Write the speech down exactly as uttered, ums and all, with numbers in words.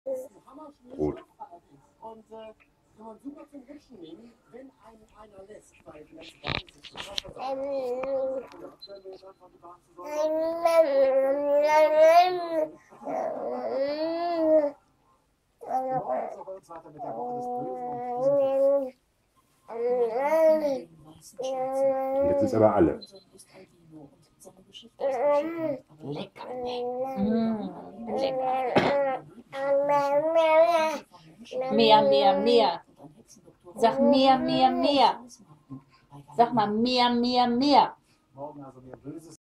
Gut. Und äh, kann man super zum Rutschen nehmen, wenn einen einer lässt, weil die ganze Bahn ist so krass. Wenn wir jetzt einfach die Bahn zusammen. Weiter mit der Woche des Bösen. Jetzt ist aber alle. Lecker. Mm, lecker. Mehr, mehr, mehr. Sag mehr, mehr, mehr. Sag mal mehr, mehr, mehr. Morgen also mehr Böses.